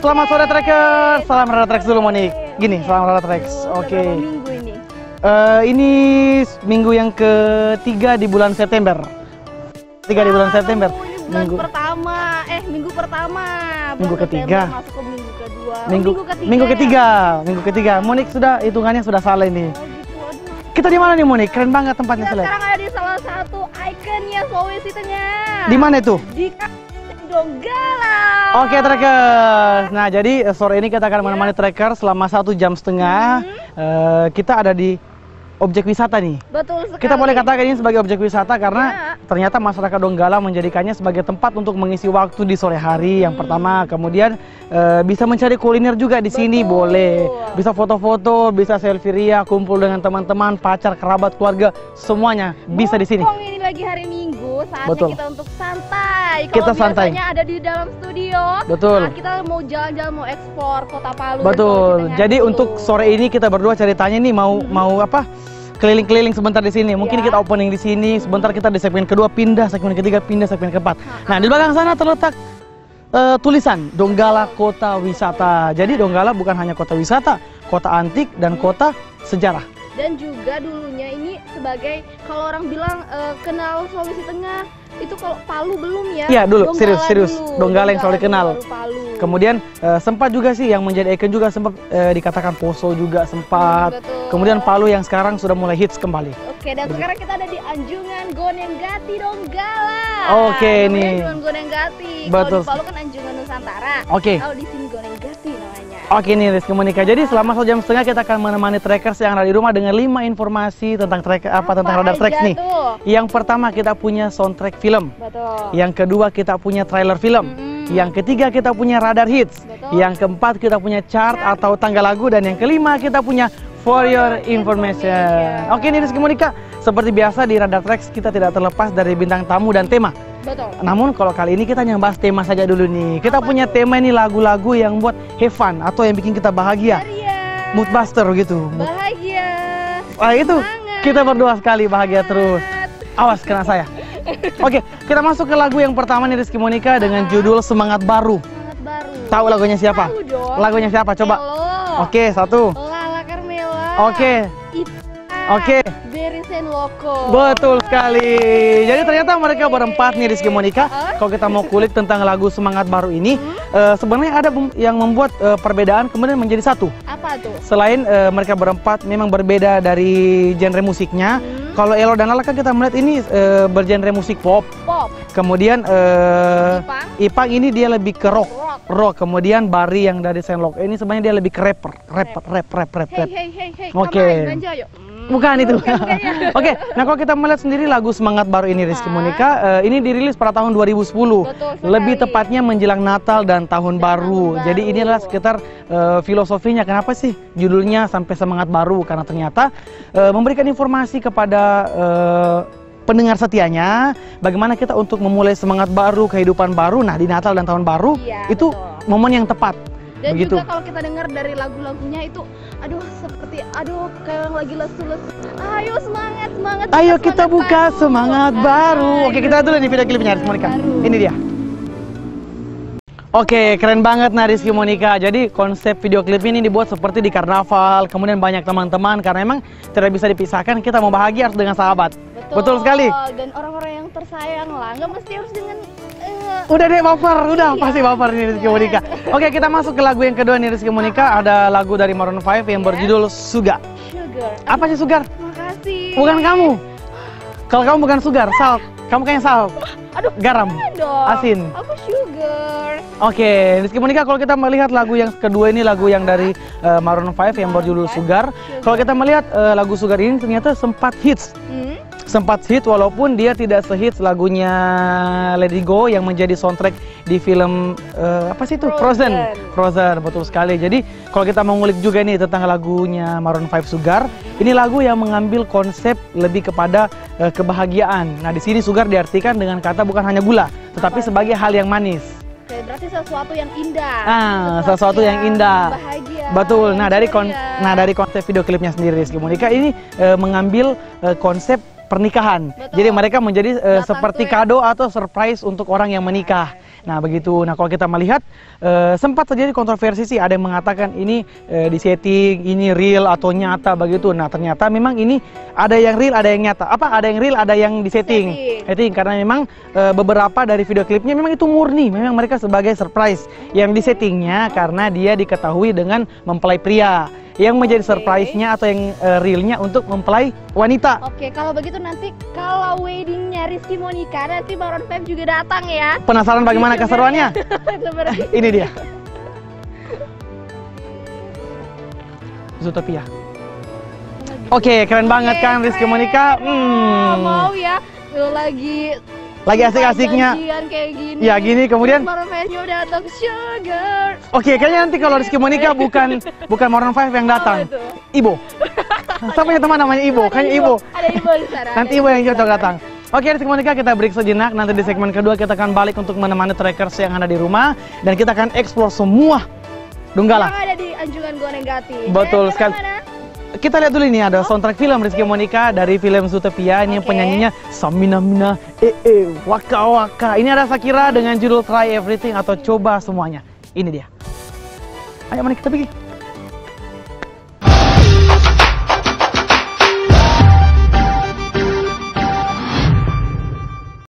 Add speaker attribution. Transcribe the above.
Speaker 1: selamat sore Trackers. Salam Rada Tracks dulu Monik. Gini, salam Rada Tracks. Oke.
Speaker 2: Minggu ini.
Speaker 1: Ini minggu yang ketiga di bulan September. Di bulan September.
Speaker 2: Minggu pertama. Minggu pertama.
Speaker 1: Minggu ketiga.
Speaker 2: Masuk ke minggu kedua.
Speaker 1: Minggu ketiga. Monik sudah hitungannya sudah salah ini. Kita di mana nih Monik? Keren banget tempatnya.
Speaker 2: Kita sekarang ada di salah satu ikonnya Sulawesi Tengah.
Speaker 1: Di mana itu?
Speaker 2: Di Donggala.
Speaker 1: Oke Trackers. Nah jadi sore ini kita akan menemani Trackers selama 1,5 jam. Kita ada di objek wisata nih.
Speaker 2: Betul sekali.
Speaker 1: Kita boleh katakan ini sebagai objek wisata karena ternyata masyarakat Donggala menjadikannya sebagai tempat untuk mengisi waktu di sore hari yang pertama. Kemudian bisa mencari kuliner juga di sini boleh. Bisa foto-foto, bisa selfie ria, kumpul dengan teman-teman, pacar, kerabat, keluarga, semuanya bisa di sini.
Speaker 2: Ini lagi hari Minggu, saatnya kita untuk santai.
Speaker 1: Kita santai.
Speaker 2: Biasanya ada di dalam studio.
Speaker 1: Betul.
Speaker 2: Nah, kita mau jalan-jalan, mau eksplor Kota Palu.
Speaker 1: Betul. Jadi untuk sore ini kita berdua ceritanya nih mau apa? Keliling-keliling sebentar di sini. Mungkin kita opening di sini. Sebentar kita di segmen kedua pindah, segmen ketiga pindah, segmen keempat. Nah di belakang sana terletak tulisan Donggala Kota Wisata. Jadi Donggala bukan hanya kota wisata, kota antik dan kota sejarah.
Speaker 2: Dan juga dulunya ini sebagai kalau orang bilang kenal Sulawesi Tengah itu kalau Palu belum ya?
Speaker 1: Iya dulu, serius. Donggala yang selalu dikenal. Kemudian sempat juga sih yang menjadi ikon juga sempat dikatakan Poso juga sempat. Kemudian Palu yang sekarang sudah mulai hits kembali. Oke,
Speaker 2: dan sekarang kita ada di Anjungan Gonenggati Donggala.
Speaker 1: Oke nih.
Speaker 2: Anjungan Gonenggati.
Speaker 1: Betul.
Speaker 2: Kalau di Palu kan Anjungan Nusantara.
Speaker 1: Oke.
Speaker 2: Kalau di sini Gonenggati namanya.
Speaker 1: Oke nih Rizky Monika. Jadi selama 1,5 jam kita akan menemani Trackers yang ada di rumah dengan 5 informasi tentang tentang Radar Tracks nih. Yang pertama kita punya soundtrack film.
Speaker 2: Betul.
Speaker 1: Yang kedua kita punya trailer film. Yang ketiga kita punya radar hits. Yang keempat kita punya chart atau tanggal lagu, dan yang kelima kita punya for your information. Oke nih Rizky Monika, seperti biasa di Radar Tracks kita tidak terlepas dari bintang tamu dan tema.
Speaker 2: Betul.
Speaker 1: Namun kalau kali ini kita yang bahas tema saja dulu nih. Kita punya tema ini lagu-lagu yang buat have fun atau yang bikin kita bahagia. Mood buster gitu.
Speaker 2: Bahagia.
Speaker 1: Wah itu kita berdua sekali bahagia terus. Awas kena saya. Oke, kita masuk ke lagu yang pertama nih Rizky Monika dengan judul Semangat Baru.
Speaker 2: Semangat Baru.
Speaker 1: Tahu lagunya siapa?
Speaker 2: Tahu dong.
Speaker 1: Lagunya siapa? Coba.
Speaker 2: Hello.
Speaker 1: Oke, satu.
Speaker 2: Lala Carmela.
Speaker 1: Oke. Oke.
Speaker 2: Berisen Loko.
Speaker 1: Betul sekali. Jadi ternyata mereka berempat nih Rizky Monika. Kalau kita mau kulik tentang lagu Semangat Baru ini, sebenarnya ada yang membuat perbedaan kemudian menjadi satu.
Speaker 2: Apa tuh?
Speaker 1: Selain mereka berempat memang berbeda dari genre musiknya. Kalau Elo dan Lala kan kita melihat ini bergenre musik pop. Kemudian Ipang ini dia lebih ke rock. Kemudian Bari yang dari Senlok ini sebenarnya dia lebih ke rap.
Speaker 2: Hey.
Speaker 1: Oke. Bukan itu. Oke, nah kalau kita melihat sendiri lagu Semangat Baru ini Rizky Monika, ini dirilis pada tahun 2010. Lebih tepatnya menjelang Natal dan Tahun Baru. Jadi ini adalah sekitar filosofinya kenapa sih judulnya sampai Semangat Baru, karena ternyata memberikan informasi kepada pendengar setianya bagaimana kita untuk memulai semangat baru, kehidupan baru. Nah di Natal dan Tahun Baru itu momen yang tepat.
Speaker 2: Dan
Speaker 1: begitu.
Speaker 2: Juga kalau kita dengar dari lagu-lagunya itu, seperti kayak lagi lesu-lesu. Ayo semangat.
Speaker 1: Ayo kita buka semangat baru. Oke, kita dulu nih video klipnya Rizky Monika. Ini dia. Oke, keren banget nah Rizky Monika. Jadi konsep video klip ini dibuat seperti di karnaval. Kemudian banyak teman-teman karena memang tidak bisa dipisahkan. Kita mau bahagia harus dengan sahabat. Betul sekali.
Speaker 2: Dan orang-orang yang tersayang lah, nggak mesti harus dengan
Speaker 1: udah deh baper, pasti baper nih Rizky Monika. Oke, kita masuk ke lagu yang kedua nih Rizky Monika. Ada lagu dari Maroon 5 yang berjudul Sugar. Apa sih Sugar?
Speaker 2: Makasih.
Speaker 1: Bukan kamu. Kalau kamu bukan Sugar, salt. Kamu kayaknya salt. Garam. Asin.
Speaker 2: Aku sugar.
Speaker 1: Oke, Rizky Monika, kalau kita melihat lagu yang kedua ini lagu yang dari Maroon 5 yang berjudul Sugar. Kalau kita melihat lagu Sugar ini ternyata sempat hits. Sempat hit walaupun dia tidak sehits lagunya Let It Go yang menjadi soundtrack di film apa sih itu? Frozen, betul sekali. Jadi kalau kita mau ngulik juga nih tentang lagunya Maroon 5 Sugar, ini lagu yang mengambil konsep lebih kepada kebahagiaan. Nah di sini Sugar diartikan dengan kata bukan hanya gula, tetapi sebagai hal yang manis.
Speaker 2: Oke, berarti sesuatu yang indah.
Speaker 1: Sesuatu yang indah.
Speaker 2: Bahagia.
Speaker 1: Betul. Nah dari konsep video klipnya sendiri Rizky Monika ini mengambil konsep pernikahan. Jadi mereka menjadi seperti kado atau surprise untuk orang yang menikah. Nah begitu. Nah kalau kita melihat sempat terjadi kontroversi sih, ada yang mengatakan ini disetting, ini real atau nyata begitu. Nah ternyata memang ini ada yang real, ada yang nyata. Ada yang real, ada yang disetting. Setting karena memang beberapa dari video klipnya memang itu murni, memang mereka sebagai surprise. Yang disettingnya karena dia diketahui dengan mempelai pria. Yang menjadi surprise-nya atau yang realnya untuk mempelai wanita.
Speaker 2: Oke, kalau begitu nanti kalau weddingnya Rizky Monica nanti Maroon 5 juga datang ya.
Speaker 1: Penasaran bagaimana keseruannya? Ini dia. Zootopia. Oke, keren banget kan Rizky Monica?
Speaker 2: Mau ya, lagi
Speaker 1: asik-asiknya.
Speaker 2: kayak gini.
Speaker 1: Ya gini kemudian.
Speaker 2: Maroon 5-nya udah datang Sugar.
Speaker 1: Oke, kayaknya nanti kalau Rizky Monica bukan Maroon 5 yang datang. Ibo. Saya punya teman namanya Ibo, kayaknya Ibo.
Speaker 2: Ada Ibo di sana.
Speaker 1: Nanti Ibo yang cocok datang. Oke, Rizky Monica kita break sejenak. Nanti di segmen kedua kita akan balik untuk menemani trackers yang ada di rumah dan kita akan explore semua Donggala.
Speaker 2: Yang ada di Anjungan Gua Negatif.
Speaker 1: Betul sekali. Kita lihat dulu ini ada soundtrack film Rizky Monica dari film Zootopia. Ini penyanyinya Samina Mina Waka Waka. Ini ada Shakira dengan judul Try Everything atau Coba Semuanya. Ini dia. Ayo mari kita pergi.